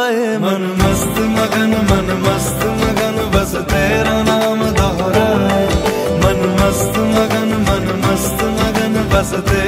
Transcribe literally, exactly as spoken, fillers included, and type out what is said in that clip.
आए। मन मस्त मगन मन मस्त मगन बस तेरा नाम दोहराए। मन मस्त मगन मन मस्त मगन बस तेरा